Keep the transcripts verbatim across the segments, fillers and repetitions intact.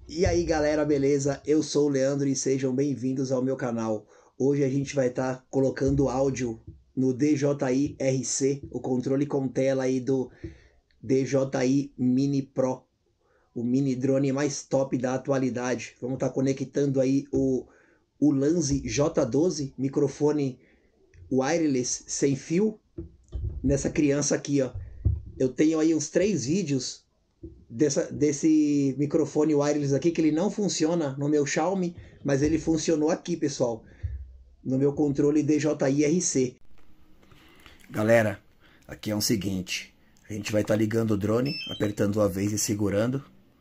E aí galera, beleza? Eu sou o Leandro e sejam bem-vindos ao meu canal. Hoje a gente vai estar tá colocando áudio no D J I R C, o controle com tela aí do D J I Mini Pro, o mini drone mais top da atualidade. Vamos estar tá conectando aí o, o Lanze J doze, microfone wireless sem fio, nessa criança aqui, ó. Eu tenho aí uns três vídeos dessa, desse microfone wireless aqui, que ele não funciona no meu Xiaomi, mas ele funcionou aqui, pessoal, no meu controle D J I R C. Galera, aqui é o seguinte, a gente vai estar tá ligando o drone, apertando uma vez e segurando,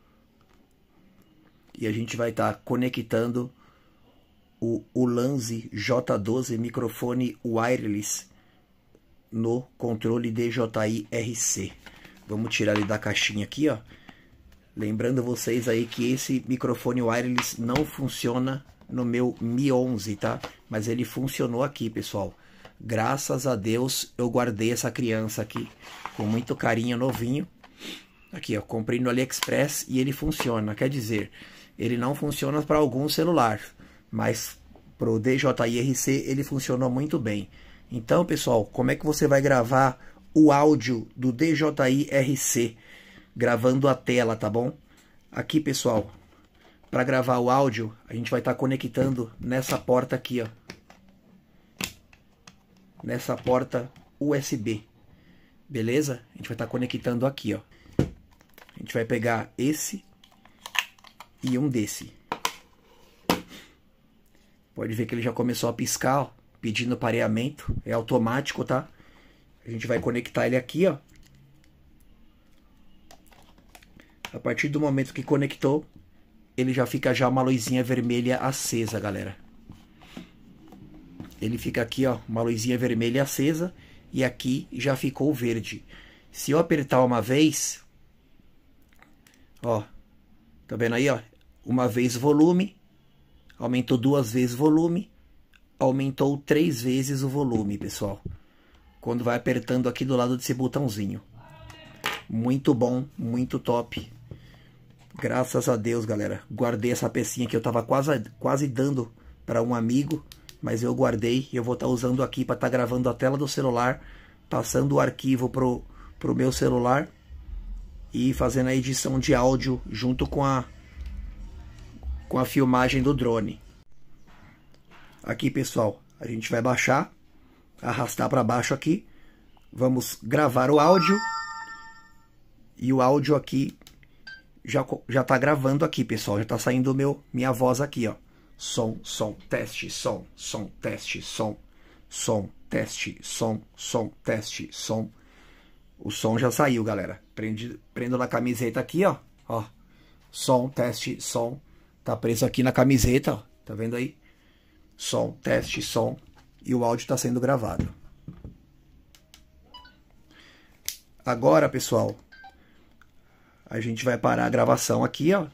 e a gente vai estar tá conectando o, o Lanze J doze microfone wireless no controle D J I R C. Vamos tirar ele da caixinha aqui, ó. Lembrando vocês aí que esse microfone wireless não funciona no meu Mi onze, tá? Mas ele funcionou aqui, pessoal. Graças a Deus eu guardei essa criança aqui com muito carinho, novinho. Aqui, ó, comprei no AliExpress e ele funciona. Quer dizer, ele não funciona para algum celular, mas pro D J I R C ele funcionou muito bem. Então, pessoal, como é que você vai gravar o áudio do D J I R C? Gravando a tela, tá bom? Aqui, pessoal, para gravar o áudio, a gente vai estar tá conectando nessa porta aqui, ó. Nessa porta U S B. Beleza? A gente vai estar tá conectando aqui, ó. A gente vai pegar esse e um desse. Pode ver que ele já começou a piscar, ó, pedindo pareamento. É automático, tá? A gente vai conectar ele aqui, ó. A partir do momento que conectou, ele já fica já uma luzinha vermelha acesa, galera. Ele fica aqui, ó, uma luzinha vermelha acesa, e aqui já ficou verde. Se eu apertar uma vez, ó, tá vendo aí, ó? Uma vez volume, aumentou duas vezes volume, aumentou três vezes o volume, pessoal. Quando vai apertando aqui do lado desse botãozinho. Muito bom, muito top. Graças a Deus, galera. Guardei essa pecinha que eu tava quase, quase dando para um amigo, mas eu guardei e eu vou estar tá usando aqui para estar tá gravando a tela do celular, passando o arquivo pro, pro meu celular e fazendo a edição de áudio junto com a, com a filmagem do drone. Aqui, pessoal, a gente vai baixar, arrastar para baixo aqui. Vamos gravar o áudio. E o áudio aqui já, já tá gravando aqui, pessoal. Já tá saindo meu, minha voz aqui, ó. Som, som, teste, som, som, teste, som, som, teste, som, som, teste, som. O som já saiu, galera. Prende, prendo na camiseta aqui, ó. Ó. Som, teste, som. Tá preso aqui na camiseta, ó. Tá vendo aí? Som, teste, som. E o áudio tá sendo gravado. Agora, pessoal, a gente vai parar a gravação aqui, ó.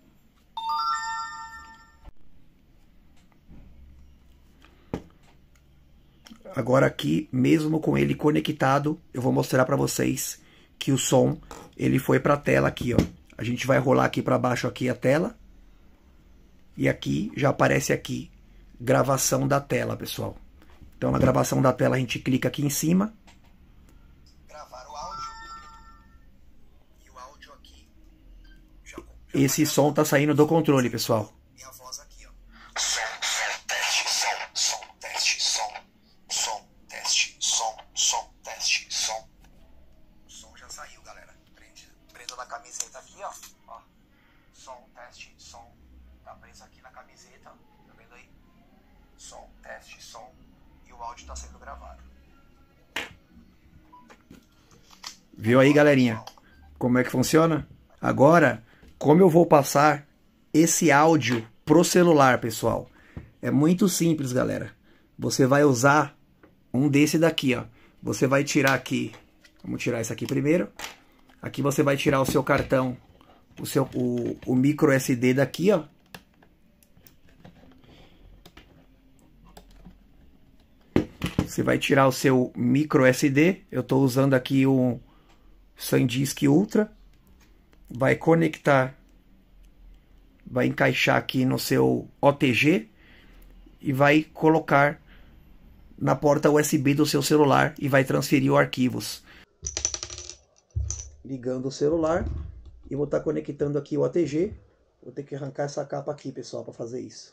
Agora aqui, mesmo com ele conectado, eu vou mostrar para vocês que o som, ele foi para a tela aqui, ó. A gente vai rolar aqui para baixo aqui a tela. E aqui, já aparece aqui, gravação da tela, pessoal. Então, na gravação da tela, a gente clica aqui em cima. Esse som tá saindo do controle, pessoal. Minha voz aqui, ó. Som, som, teste, som, som, teste, som, som, teste, som, som, teste, som. O som já saiu, galera. Prende, prendo na camiseta aqui, ó. Ó. Som, teste, som. Tá preso aqui na camiseta, ó. Tá vendo aí? Som, teste, som. E o áudio tá sendo gravado. Viu aí, galerinha? Como é que funciona? Agora, como eu vou passar esse áudio pro celular, pessoal? É muito simples, galera. Você vai usar um desse daqui, ó. Você vai tirar aqui, vamos tirar esse aqui primeiro. Aqui você vai tirar o seu cartão, o seu o, o micro S D daqui, ó. Você vai tirar o seu micro S D. Eu estou usando aqui o SanDisk Ultra. Vai conectar vai encaixar aqui no seu O T G e vai colocar na porta U S B do seu celular e vai transferir os arquivos. Ligando o celular e vou estar conectando aqui o O T G. Vou ter que arrancar essa capa aqui, pessoal, para fazer isso.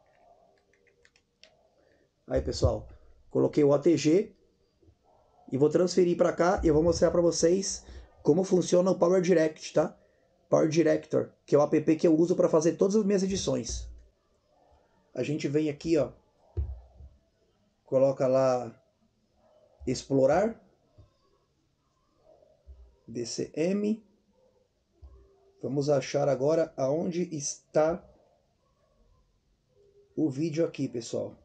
Aí, pessoal, coloquei o O T G e vou transferir para cá e eu vou mostrar para vocês como funciona o Power Direct, tá? Power Director, que é o app que eu uso para fazer todas as minhas edições. A gente vem aqui, ó, coloca lá explorar, D C M. Vamos achar agora aonde está o vídeo aqui, pessoal.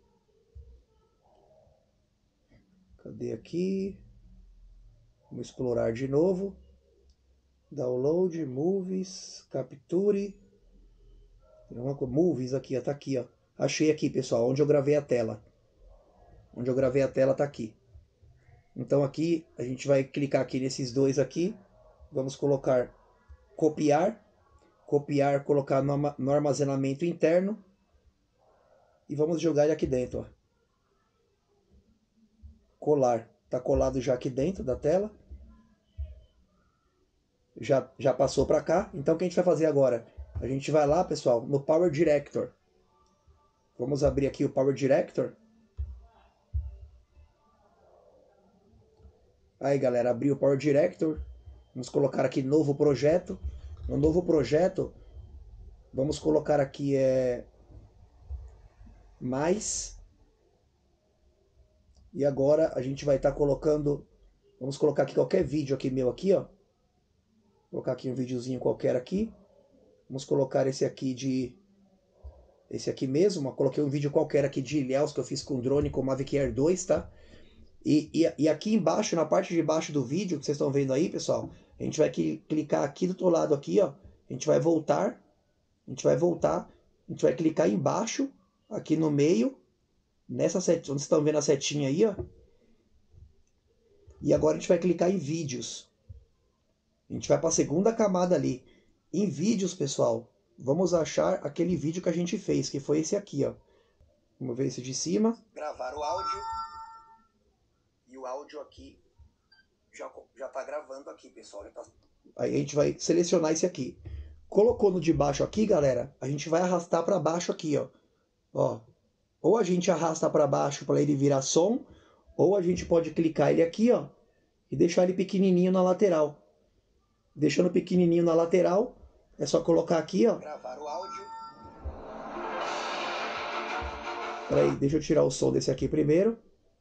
Cadê aqui? Vamos explorar de novo. Download, movies, capture. Movies aqui, ó, tá aqui, ó. Achei aqui, pessoal, onde eu gravei a tela. Onde eu gravei a tela tá aqui. Então aqui a gente vai clicar aqui nesses dois aqui. Vamos colocar copiar. Copiar, colocar no, no armazenamento interno. E vamos jogar ele aqui dentro, ó. Colar. Tá colado já aqui dentro da tela. Já, já passou para cá. Então o que a gente vai fazer agora? A gente vai lá, pessoal, no Power Director. Vamos abrir aqui o Power Director. Aí, galera, abri o Power Director. Vamos colocar aqui novo projeto. No novo projeto, vamos colocar aqui é mais. E agora a gente vai estar tá colocando, vamos colocar aqui qualquer vídeo aqui meu aqui, ó. Vou colocar aqui um videozinho qualquer aqui. Vamos colocar esse aqui de esse aqui mesmo, ó. Coloquei um vídeo qualquer aqui de Ilhéus que eu fiz com drone com Mavic Air dois, tá? E, e, e aqui embaixo, na parte de baixo do vídeo, que vocês estão vendo aí, pessoal, a gente vai clicar aqui do outro lado aqui, ó. A gente vai voltar, a gente vai voltar, a gente vai clicar embaixo, aqui no meio, nessa setinha, onde vocês estão vendo a setinha aí, ó. E agora a gente vai clicar em vídeos. A gente vai para a segunda camada ali. Em vídeos, pessoal, vamos achar aquele vídeo que a gente fez, que foi esse aqui, ó. Vamos ver esse de cima. Gravar o áudio. E o áudio aqui já, já tá gravando aqui, pessoal. Tá... Aí a gente vai selecionar esse aqui. Colocou no de baixo aqui, galera, a gente vai arrastar para baixo aqui, ó. Ó. Ou a gente arrasta para baixo para ele virar som, ou a gente pode clicar ele aqui, ó, e deixar ele pequenininho na lateral. Deixando pequenininho na lateral, é só colocar aqui, ó. Gravar o áudio. Peraí, deixa eu tirar o som desse aqui primeiro.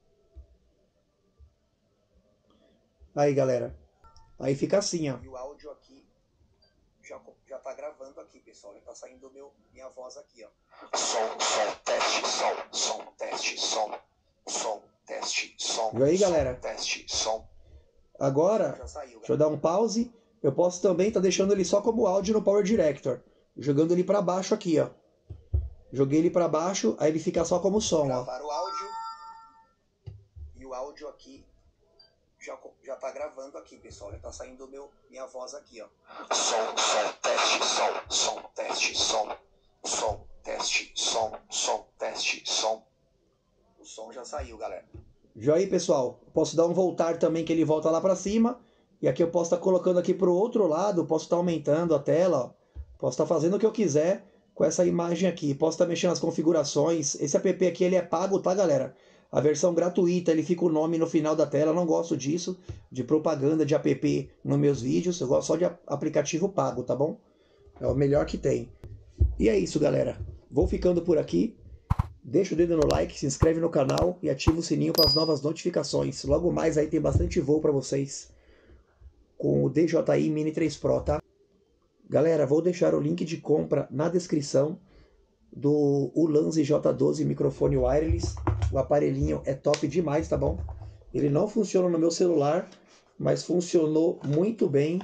Aí, galera. Aí fica assim, ó. E o áudio aqui já, já tá gravando aqui, pessoal. Já tá saindo meu, minha voz aqui, ó. Som, som, teste, som, som, teste, som, som, teste, som. E aí, galera? Som, teste, som. Agora, já saiu, deixa eu dar um pause. Eu posso também estar tá deixando ele só como áudio no Power Director. Jogando ele para baixo aqui, ó. Joguei ele para baixo, aí ele fica só como som, ó. Gravar o áudio. E o áudio aqui já, já tá gravando aqui, pessoal. Já tá saindo meu, minha voz aqui, ó. Som, som, teste, som, som, teste, som, som, teste, som, som, teste, som. O som já saiu, galera. Já aí, pessoal, posso dar um voltar também que ele volta lá para cima. E aqui eu posso estar tá colocando aqui para o outro lado, posso estar tá aumentando a tela, ó. Posso estar tá fazendo o que eu quiser com essa imagem aqui. Posso estar tá mexendo nas configurações. Esse app aqui ele é pago, tá, galera? A versão gratuita, ele fica o nome no final da tela. Eu não gosto disso, de propaganda de app nos meus vídeos. Eu gosto só de aplicativo pago, tá bom? É o melhor que tem. E é isso, galera. Vou ficando por aqui. Deixa o dedo no like, se inscreve no canal e ativa o sininho para as novas notificações. Logo mais aí tem bastante voo para vocês com o D J I Mini três Pro, tá? Galera, vou deixar o link de compra na descrição do Ulanzi J doze microfone wireless. O aparelhinho é top demais, tá bom? Ele não funciona no meu celular, mas funcionou muito bem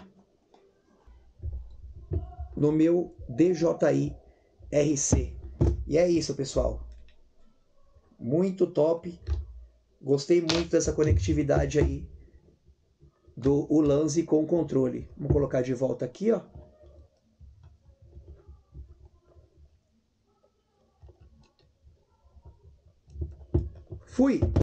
no meu D J I R C. E é isso, pessoal. Muito top. Gostei muito dessa conectividade aí do Ulanzi com o controle. Vamos colocar de volta aqui, ó. Fui!